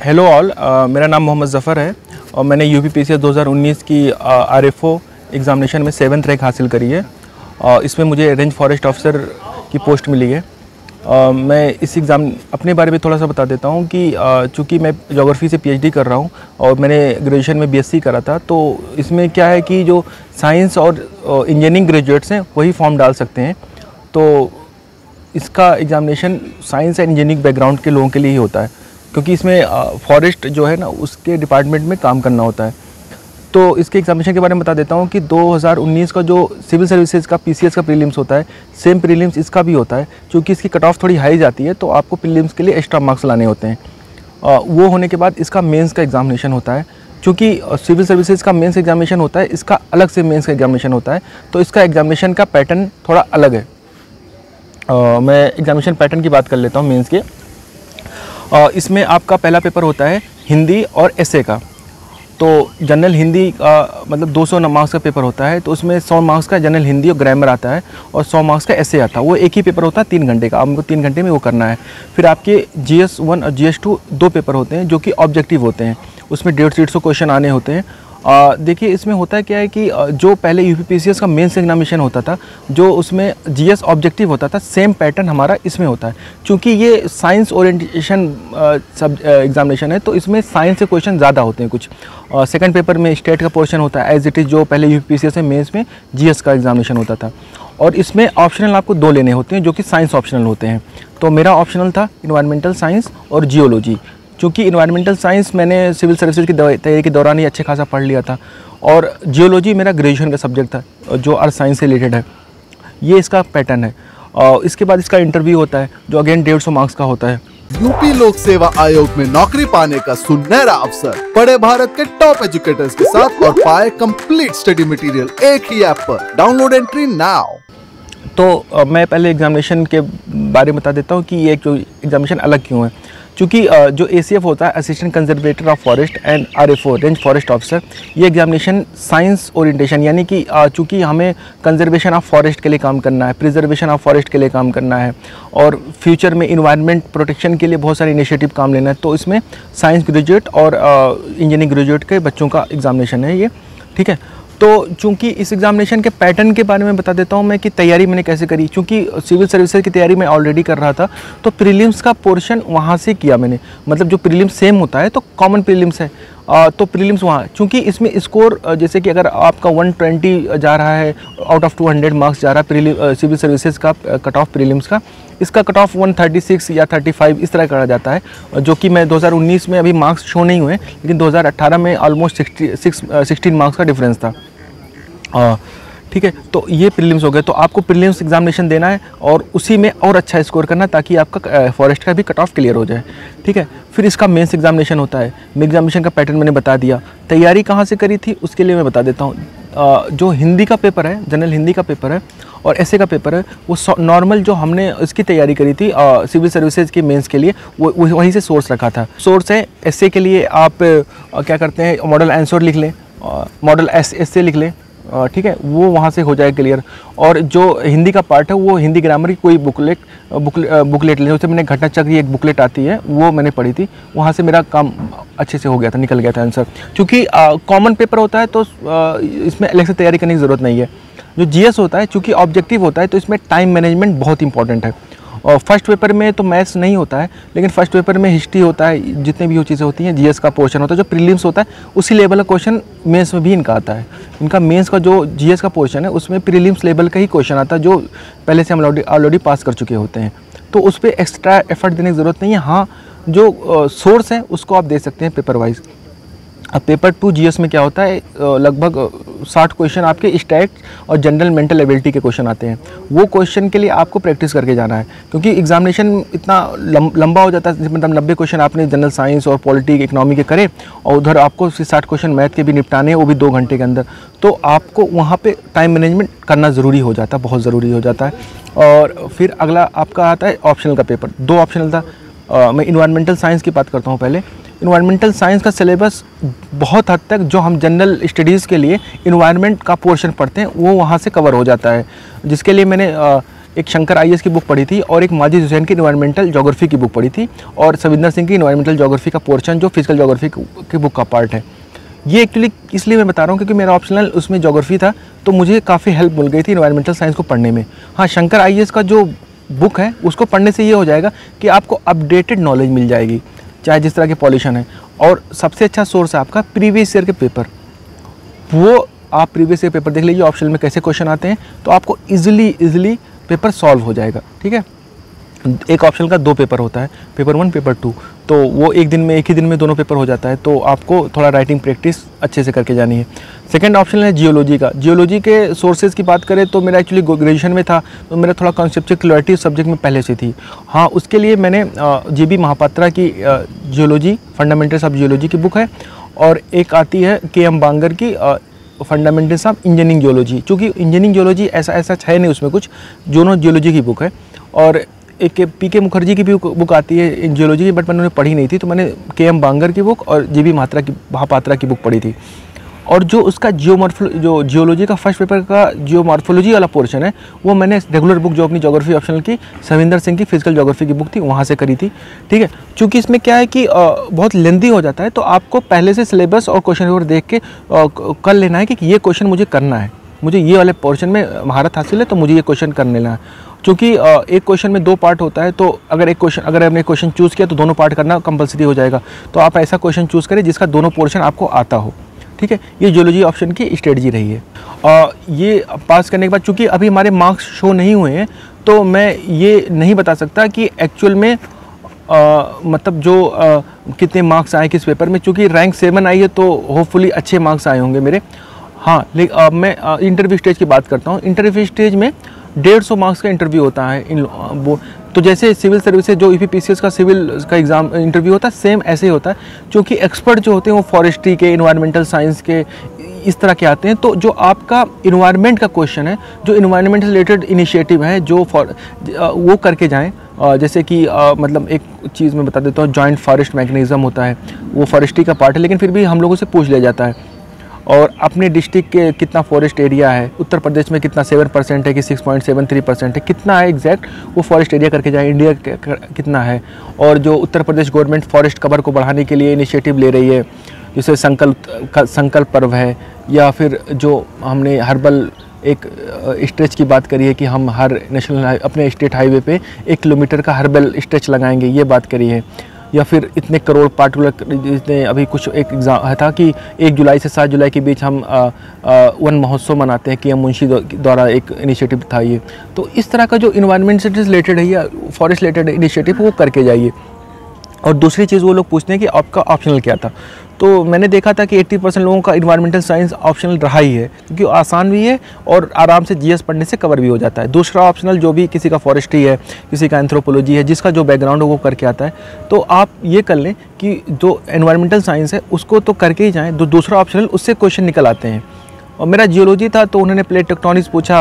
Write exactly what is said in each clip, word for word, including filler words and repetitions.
Hello all, मेरा नाम मोहम्मद ज़फ़र है और मैंने U P P C S दो हज़ार उन्नीस की आर एफ ओ एग्ज़ामिनेशन में सेवन्थ रैंक हासिल करी है। uh, इसमें मुझे रेंज फॉरेस्ट ऑफिसर की पोस्ट मिली है। uh, मैं इस एग्ज़ाम अपने बारे में थोड़ा सा बता देता हूँ कि uh, चूँकि मैं ज्योग्राफी से पी एच डी कर रहा हूँ और मैंने ग्रेजुएशन में बी एस सी करा था, तो इसमें क्या है कि जो साइंस और इंजीनियरिंग ग्रेजुएट्स हैं वही फॉर्म डाल सकते हैं। तो इसका examination science and engineering background के लोगों के लिए ही होता है, क्योंकि इसमें फॉरेस्ट जो है ना उसके डिपार्टमेंट में काम करना होता है। तो इसके एग्जामिनेशन के बारे में बता देता हूँ कि दो हज़ार उन्नीस का जो सिविल सर्विसेज का पी सी एस का प्रीलिम्स होता है, सेम प्रीलिम्स इसका भी होता है। क्योंकि इसकी कट ऑफ थोड़ी हाई जाती है तो आपको प्रीलिम्स के लिए एक्स्ट्रा मार्क्स लाने होते हैं। आ, वो होने के बाद इसका मेंस का एग्जामिनेशन होता है। क्योंकि सिविल सर्विसेज का मेंस एग्जामिनेशन होता है, इसका अलग से मेंस का एग्जामिनेशन होता है, तो इसका एग्जामिनेशन का पैटर्न थोड़ा अलग है। आ, मैं एग्जामिनेशन पैटर्न की बात कर लेता हूँ मेंस के। Uh, इसमें आपका पहला पेपर होता है हिंदी और एसए का। तो जनरल हिंदी का मतलब दो सौ मार्क्स का पेपर होता है, तो उसमें सौ मार्क्स का जनरल हिंदी और ग्रामर आता है और सौ मार्क्स का एसए आता है। वो एक ही पेपर होता है तीन घंटे का, आपको तीन घंटे में वो करना है। फिर आपके जी एस वन और जी एस टू दो पेपर होते हैं जो कि ऑब्जेक्टिव होते हैं, उसमें डेढ़ से डेढ़ सौ क्वेश्चन आने होते हैं। देखिए इसमें होता है क्या है कि जो पहले U P P C S का मेंस एग्जामिनेशन होता था, जो उसमें जी एस ऑब्जेक्टिव होता था, सेम पैटर्न हमारा इसमें होता है। क्योंकि ये साइंस ओरिएंटेशन सब एग्जामिनेशन है, तो इसमें साइंस से क्वेश्चन ज़्यादा होते हैं कुछ। सेकंड पेपर में स्टेट का पोर्शन होता है एज इट इज़, जो पहले U P P C S में मेंस में जी एस का एग्जामिनेशन होता था। और इसमें ऑप्शनल आपको दो लेने होते हैं जो कि साइंस ऑप्शनल होते हैं। तो मेरा ऑप्शनल था इन्वायरमेंटल साइंस और जियोलॉजी। क्योंकि इन्वायरमेंटल साइंस मैंने सिविल सर्विसेज की तैयारी के दौरान ही अच्छे खासा पढ़ लिया था, और जियोलॉजी मेरा ग्रेजुएशन का सब्जेक्ट था जो अर्थ साइंस से रिलेटेड है। ये इसका पैटर्न है। और इसके बाद इसका इंटरव्यू होता है जो अगेन डेढ़ सौ मार्क्स का होता है। यूपी लोक सेवा आयोग में नौकरी पाने का सुनहरा अवसर। पढ़े भारत के टॉप एजुकेटर्स के साथ और पाए कंप्लीट स्टडी मटेरियल एक ही ऐप पर। Download Entri now. तो मैं पहले एग्जामिनेशन के बारे में बता देता हूँ कि ये जो एग्जामिनेशन अलग क्यों है। क्योंकि जो ए सी एफ होता है, assistant conservator of forest and R F O range forest officer, ये एग्जामिनेशन साइंस ओरिएंटेशन यानी कि चूँकि हमें कंजर्वेशन ऑफ फॉरेस्ट के लिए काम करना है, प्रिजर्वेशन ऑफ फॉरेस्ट के लिए काम करना है और फ्यूचर में इन्वायरमेंट प्रोटेक्शन के लिए बहुत सारे इनिशिएटिव काम लेना है, तो इसमें साइंस ग्रेजुएट और इंजीनियरिंग ग्रेजुएट के बच्चों का एग्जामिनेशन है ये, ठीक है। तो चूंकि इस एग्जामिनेशन के पैटर्न के बारे में बता देता हूँ मैं कि तैयारी मैंने कैसे करी। चूंकि सिविल सर्विसेज की तैयारी मैं ऑलरेडी कर रहा था, तो प्रीलिम्स का पोर्शन वहाँ से किया मैंने। मतलब जो प्रीलिम्स सेम होता है तो कॉमन प्रीलिम्स है, आ, तो प्रीलिम्स वहाँ, चूंकि इसमें स्कोर जैसे कि अगर आपका एक सौ बीस जा रहा है आउट ऑफ दो सौ मार्क्स जा रहा है प्रीलिम सिविल सर्विसेज का कट ऑफ प्रीलिम्स का, इसका कट ऑफ एक सौ छत्तीस या पैंतीस इस तरह करा जाता है। जो कि मैं दो हज़ार उन्नीस में अभी मार्क्स शो नहीं हुए, लेकिन दो हज़ार अठारह में ऑलमोस्ट सिक्सटीन मार्क्स का डिफरेंस था, ठीक है। तो ये प्रीलिम्स हो गए। तो आपको प्रीलिम्स एग्जामिनेशन देना है और उसी में और अच्छा स्कोर करना है ताकि आपका फॉरेस्ट का भी कट ऑफ क्लियर हो जाए, ठीक है। फिर इसका मेंस एग्जामिनेशन होता है। एग्जामिनेशन का पैटर्न मैंने बता दिया। तैयारी कहाँ से करी थी उसके लिए मैं बता देता हूँ। जो हिंदी का पेपर है, जनरल हिंदी का पेपर है और एसए का पेपर है, वो नॉर्मल जो हमने इसकी तैयारी करी थी सिविल सर्विसेज के मेंस के लिए, वो वहीं से सोर्स रखा था। सोर्स है एसए के लिए आप आ, क्या करते हैं, मॉडल आंसर लिख लें, मॉडल एस एस लिख लें, ठीक है, वो वहाँ से हो जाए क्लियर। और जो हिंदी का पार्ट है वो हिंदी ग्रामर की कोई बुकलेट बुकले, बुकलेट लें। उससे मैंने घटना चक्र एक बुकलेट आती है, वो मैंने पढ़ी थी, वहाँ से मेरा काम अच्छे से हो गया था, निकल गया था आंसर। क्योंकि कॉमन पेपर होता है तो आ, इसमें अलग से तैयारी करने की ज़रूरत नहीं है। जो जीएस होता है चूँकि ऑब्जेक्टिव होता है, तो इसमें टाइम मैनेजमेंट बहुत इंपॉर्टेंट है। और फर्स्ट पेपर में तो मैथ्स नहीं होता है, लेकिन फर्स्ट पेपर में हिस्ट्री होता है, जितने भी वो चीज़ें होती हैं, जीएस का पोर्शन होता है। जो प्रीलिम्स होता है उसी लेवल का क्वेश्चन मेंस में भी इनका आता है। इनका मेंस का जो जीएस का पोर्शन है उसमें प्रीलिम्स लेवल का ही क्वेश्चन आता है, जो पहले से हम ऑलरेडी पास कर चुके होते हैं। तो उस पर एक्स्ट्रा एफर्ट देने की ज़रूरत नहीं है। हाँ, जो सोर्स है उसको आप दे सकते हैं पेपर वाइज। अब पेपर टू जीएस में क्या होता है, लगभग साठ क्वेश्चन आपके स्टैट और जनरल मेंटल एबिलिटी के क्वेश्चन आते हैं। वो क्वेश्चन के लिए आपको प्रैक्टिस करके जाना है, क्योंकि एग्जामिनेशन इतना लंबा हो जाता है। मतलब नब्बे क्वेश्चन आपने जनरल साइंस और पॉलिटिक इकोनॉमी के करे और उधर आपको साठ क्वेश्चन मैथ के भी निपटाने हैं, वो भी दो घंटे के अंदर। तो आपको वहाँ पर टाइम मैनेजमेंट करना ज़रूरी हो जाता है, बहुत ज़रूरी हो जाता है। और फिर अगला आपका आता है ऑप्शनल का पेपर। दो ऑप्शनल था। आ, मैं इन्वायरमेंटल साइंस की बात करता हूँ पहले। इन्वायरमेंटल साइंस का सिलेबस बहुत हद तक जो हम जनरल स्टडीज़ के लिए इन्वायरमेंट का पोर्शन पढ़ते हैं वो वहाँ से कवर हो जाता है, जिसके लिए मैंने एक शंकर आई ए एस की बुक पढ़ी थी और एक माजिद हुसैन की इन्वायरमेंटल ज्योग्राफी की बुक पढ़ी थी और सविंदर सिंह की इन्वायरमेंटल ज्योग्राफी का पोर्शन जो फिजिकल ज्योग्राफी की बुक का पार्ट है। ये एक्चुअली इसलिए मैं बता रहा हूँ क्योंकि मेरा ऑप्शनल उसमें ज्योग्राफी था, तो मुझे काफ़ी हेल्प मिल गई थी इन्वायरमेंटल साइंस को पढ़ने में। हाँ, शंकर आई ए एस का जो बुक है उसको पढ़ने से ये हो जाएगा कि आपको अपडेटेड नॉलेज मिल जाएगी, चाहे जिस तरह के पॉल्यूशन है। और सबसे अच्छा सोर्स है आपका प्रीवियस ईयर के पेपर, वो आप प्रीवियस ईयर पेपर देख लीजिए ऑप्शनल में कैसे क्वेश्चन आते हैं, तो आपको इजीली इजीली पेपर सॉल्व हो जाएगा। ठीक है, एक ऑप्शनल का दो पेपर होता है, पेपर वन पेपर टू, तो वो एक दिन में एक ही दिन में दोनों पेपर हो जाता है, तो आपको थोड़ा राइटिंग प्रैक्टिस अच्छे से करके जानी है। सेकंड ऑप्शन है जियोलॉजी का। जियोलॉजी के सोर्सेज की बात करें तो मेरा एक्चुअली ग्रेजुएशन में था, तो मेरा थोड़ा कॉन्सेप्चुअल क्लैरिटी सब्जेक्ट में पहले से थी। हाँ, उसके लिए मैंने जी बी महापात्रा की जियोलॉजी फंडामेंटल्स ऑफ जियोलॉजी की बुक है और एक आती है के एम बांगर की फंडामेंटल्स ऑफ इंजीनियरिंग जियोलॉजी। चूँकि इंजीनियरिंग जियोलॉजी ऐसा ऐसा है नहीं उसमें कुछ, दोनों जियोलॉजी की बुक है। और एक पी के मुखर्जी की भी बुक आती है जियोलॉजी की, बट मैंने उन्हें पढ़ी नहीं थी, तो मैंने के एम बांगर की बुक और जी बी महापात्रा की महापात्रा की बुक पढ़ी थी। और जो उसका जियोमॉर्फो जो जियोलॉजी का फर्स्ट पेपर का जियोमॉर्फोलॉजी वाला पोर्शन है वो मैंने रेगुलर बुक जो अपनी ज्योग्राफी ऑप्शनल की सविंदर सिंह की फिजिकल ज्योग्राफी की बुक थी वहाँ से करी थी। ठीक है, चूँकि इसमें क्या है कि बहुत लेंदी हो जाता है, तो आपको पहले से सिलेबस और क्वेश्चन पेपर देख के कर लेना है कि ये क्वेश्चन मुझे करना है, मुझे ये वाले पोर्शन में महारत हासिल है तो मुझे ये क्वेश्चन कर लेना है। क्योंकि एक क्वेश्चन में दो पार्ट होता है, तो अगर एक क्वेश्चन अगर आपने क्वेश्चन चूज़ किया तो दोनों पार्ट करना कंपलसरी हो जाएगा, तो आप ऐसा क्वेश्चन चूज़ करें जिसका दोनों पोर्शन आपको आता हो। ठीक है, ये जियोलॉजी ऑप्शन की स्ट्रेटजी रही है। और ये पास करने के बाद चूँकि अभी हमारे मार्क्स शो नहीं हुए हैं, तो मैं ये नहीं बता सकता कि एक्चुअल में आ, मतलब जो आ, कितने मार्क्स आए किस पेपर में। चूँकि रैंक सेवन आई है तो होपफुली अच्छे मार्क्स आए होंगे मेरे। हाँ, लेकिन अब मैं इंटरव्यू स्टेज की बात करता हूँ। इंटरव्यू स्टेज में डेढ़ सौ मार्क्स का इंटरव्यू होता है इन वो, तो जैसे सिविल सर्विसेज जो E P P C S का सिविल का एग्ज़ाम इंटरव्यू होता है सेम ऐसे ही होता है। क्योंकि एक्सपर्ट जो होते हैं वो फॉरेस्ट्री के, इन्वायरमेंटल साइंस के, इस तरह के आते हैं। तो जो आपका इन्वायरमेंट का क्वेश्चन है, जो इन्वायरमेंट से रिलेटेड इनिशिएटिव है जो फॉर वो करके जाएँ, जैसे कि आ, मतलब एक चीज़ मैं बता देता हूँ, जॉइंट फॉरेस्ट मैकेनिज्म होता है, वो फॉरेस्ट्री का पार्ट है, लेकिन फिर भी हम लोगों से पूछ लिया जाता है। और अपने डिस्ट्रिक्ट के कितना फॉरेस्ट एरिया है, उत्तर प्रदेश में कितना सेवन परसेंट है कि six point seven three percent है, कितना है एग्जैक्ट वो फॉरेस्ट एरिया करके जाए, इंडिया कितना है। और जो Uttar Pradesh government forest cover को बढ़ाने के लिए इनिशिएटिव ले रही है, जैसे संकल्प का संकल्प पर्व है, या फिर जो हमने हर्बल एक स्ट्रेच की बात करी है कि हम हर नेशनल अपने स्टेट हाईवे पे एक किलोमीटर का हर्बल स्ट्रेच लगाएंगे, ये बात करी है। या फिर इतने करोड़ पार्टिकुलर जितने अभी कुछ एक एग्जाम था कि एक जुलाई से सात जुलाई के बीच हम आ, आ, वन महोत्सव मनाते हैं कि एम मुंशी द्वारा एक इनिशिएटिव था ये। तो इस तरह का जो इन्वायरमेंट से रिलेटेड है या फॉरेस्ट रिलेटेड इनिशिएटिव वो करके जाइए। और दूसरी चीज़ वो लोग पूछते हैं कि आपका ऑप्शनल क्या था, तो मैंने देखा था कि अस्सी परसेंट लोगों का इन्वायरमेंटल साइंस ऑप्शनल रहा ही है, क्योंकि आसान भी है और आराम से जीएस पढ़ने से कवर भी हो जाता है। दूसरा ऑप्शनल जो भी किसी का फॉरेस्ट्री है, किसी का एंथ्रोपोलॉजी है, जिसका जो बैकग्राउंड है वो करके आता है, तो आप ये कर लें कि जो एनवायरमेंटल साइंस है उसको तो करके ही जाएँ, तो दूसरा ऑप्शनल उससे क्वेश्चन निकल आते हैं। और मेरा जियोलॉजी था तो उन्होंने प्लेट टेक्टोनिक्स पूछा,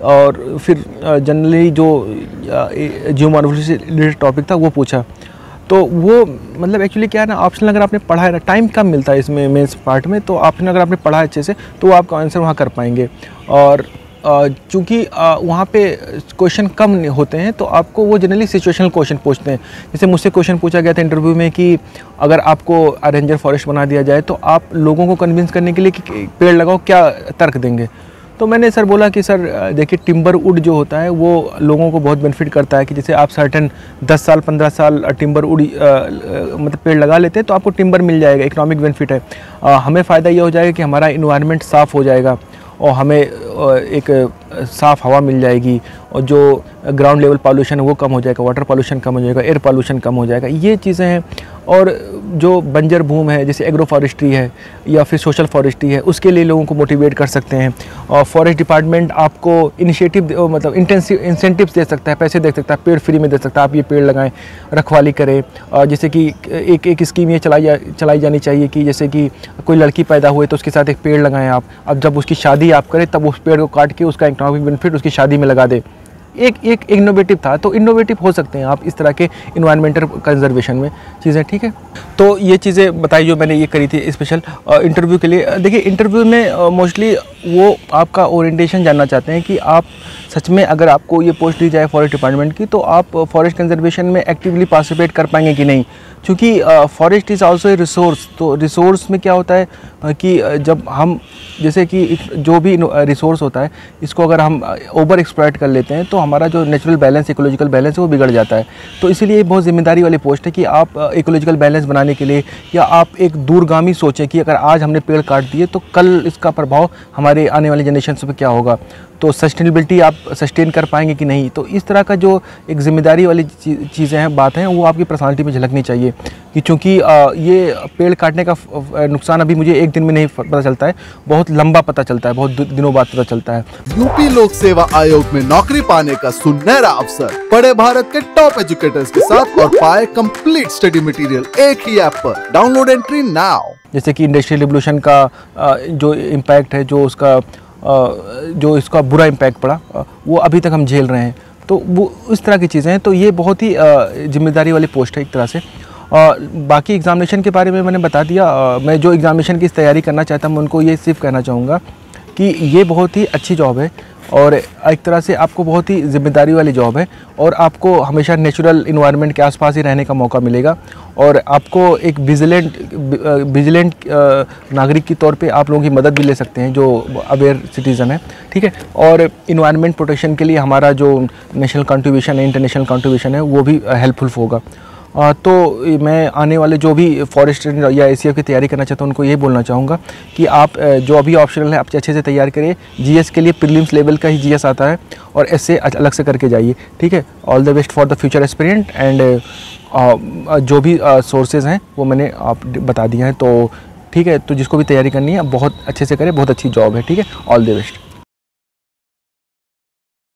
और फिर जनरली जो जियोमॉर्फोलॉजी से रिलेटेड टॉपिक था वो पूछा। तो वो मतलब एक्चुअली क्या है ना, ऑप्शनल अगर आपने पढ़ा है, टाइम कम मिलता है इसमें मेंस पार्ट में, तो ऑप्शनल अगर आपने पढ़ा है अच्छे से तो वो आपका आंसर वहाँ कर पाएंगे। और चूँकि वहाँ पे क्वेश्चन कम होते हैं तो आपको वो जनरली सिचुएशनल क्वेश्चन पूछते हैं। जैसे मुझसे क्वेश्चन पूछा गया था इंटरव्यू में कि अगर आपको रेंजर फॉरेस्ट बना दिया जाए तो आप लोगों को कन्विंस करने के लिए कि पेड़ लगाओ, क्या तर्क देंगे। तो मैंने सर बोला कि सर देखिए, टिम्बर वुड जो होता है वो लोगों को बहुत बेनिफिट करता है कि जैसे आप सर्टन दस साल पंद्रह साल टिम्बर वुड मतलब पेड़ लगा लेते हैं तो आपको टिम्बर मिल जाएगा, इकोनॉमिक बेनिफिट है। आ, हमें फ़ायदा ये हो जाएगा कि हमारा इन्वायरमेंट साफ़ हो जाएगा और हमें एक साफ़ हवा मिल जाएगी, और जो ग्राउंड लेवल पॉल्यूशन है वो कम हो जाएगा, वाटर पॉल्यूशन कम हो जाएगा, एयर पॉल्यूशन कम हो जाएगा, ये चीज़ें हैं। और जो बंजर भूमि है जैसे एग्रो फॉरेस्ट्री है या फिर सोशल फॉरेस्ट्री है, उसके लिए लोगों को मोटिवेट कर सकते हैं। और फॉरेस्ट डिपार्टमेंट आपको इनिशिएटिव मतलब इंटेंसिव इंसेंटिव्स दे सकता है, पैसे दे सकता है, पेड़ फ्री में दे सकता है, आप ये पेड़ लगाएं, रखवाली करें। और जैसे कि एक एक स्कीम ये चलाई जा चलाई जानी चाहिए कि जैसे कि कोई लड़की पैदा हुए तो उसके साथ एक पेड़ लगाएं आप, अब जब उसकी शादी आप करें तब उस पेड़ को काट के उसका इकोनॉमिक बेनिफिट उसकी शादी में लगा दें। एक एक इनोवेटिव था, तो इनोवेटिव हो सकते हैं आप इस तरह के इन्वायरमेंटल कंजर्वेशन में चीज़ें, ठीक है। तो ये चीज़ें बताई जो मैंने ये करी थी स्पेशल इंटरव्यू के लिए। देखिए इंटरव्यू में मोस्टली वो आपका ओरिएंटेशन जानना चाहते हैं कि आप सच में अगर आपको ये पोस्ट दी जाए फॉरेस्ट डिपार्टमेंट की, तो आप फॉरेस्ट कंजर्वेशन में एक्टिवली पार्टिसिपेट कर पाएंगे कि नहीं, क्योंकि forest is also a resource. तो रिसोर्स में क्या होता है uh, कि जब हम जैसे कि जो भी रिसोर्स होता है इसको अगर हम ओवर एक्सप्लॉइट कर लेते हैं तो हमारा जो नेचुरल बैलेंस, इकोलॉजिकल बैलेंस है वो बिगड़ जाता है। तो इसीलिए ये बहुत जिम्मेदारी वाली पोस्ट है कि आप इकोलॉजिकल बैलेंस बनाने के लिए, या आप एक दूरगामी सोचें कि अगर आज हमने पेड़ काट दिए तो कल इसका प्रभाव हमारे आने वाली जनरेशन पे क्या होगा, तो सस्टेनेबिलिटी आप सस्टेन कर पाएंगे कि नहीं। तो इस तरह का जो एक जिम्मेदारी वाली चीज़ें हैं, बात हैं, वो आपकी पर्सनालिटी में झलकनी चाहिए कि चूँकि ये पेड़ काटने का नुकसान अभी मुझे एक दिन में नहीं पता चलता है, बहुत लंबा पता चलता है, बहुत दिनों बाद पता चलता है। यूपी लोक सेवा आयोग में नौकरी पाने का सुनहरा अवसर, पढ़े भारत के टॉप एजुकेटर्स के साथ और पाए कंप्लीट स्टडी मटेरियल एक ही ऐप पर। Download Entri now. जैसे कि इंडस्ट्रियल रिवोल्यूशन का जो इम्पैक्ट है, जो उसका जो इसका बुरा इम्पैक्ट पड़ा, वो अभी तक हम झेल रहे हैं, तो वो इस तरह की चीज़ें हैं। तो ये बहुत ही जिम्मेदारी वाली पोस्ट है एक तरह से। और बाकी एग्ज़ामिनेशन के बारे में मैंने बता दिया। मैं जो एग्ज़ामिनेशन की तैयारी करना चाहता हूँ, मैं उनको ये सिर्फ कहना चाहूँगा कि ये बहुत ही अच्छी जॉब है और एक तरह से आपको बहुत ही जिम्मेदारी वाली जॉब है, और आपको हमेशा नेचुरल इन्वायरमेंट के आसपास ही रहने का मौका मिलेगा, और आपको एक विजिलेंट विजिलेंट नागरिक के तौर पे आप लोगों की मदद भी ले सकते हैं जो अवेयर सिटीज़न है, ठीक है। और इन्वायरमेंट प्रोटेक्शन के लिए हमारा जो नेशनल कंट्रीब्यूशन है, इंटरनेशनल कंट्रीब्यूशन है, वो भी हेल्पफुल होगा। आ, तो मैं आने वाले जो भी फॉरेस्ट या एसीएफ की तैयारी करना चाहता हूँ उनको ये बोलना चाहूँगा कि आप जो अभी ऑप्शनल है आप अच्छे से तैयार करिए। जीएस के लिए प्रीलिम्स लेवल का ही जीएस आता है, और ऐसे अलग से करके जाइए, ठीक है। All the best for the future aspirant. And जो भी सोर्सेज हैं वो मैंने आप बता दिए हैं, तो ठीक है। तो जिसको भी तैयारी करनी है बहुत अच्छे से करें, बहुत अच्छी जॉब है, ठीक है। All the best.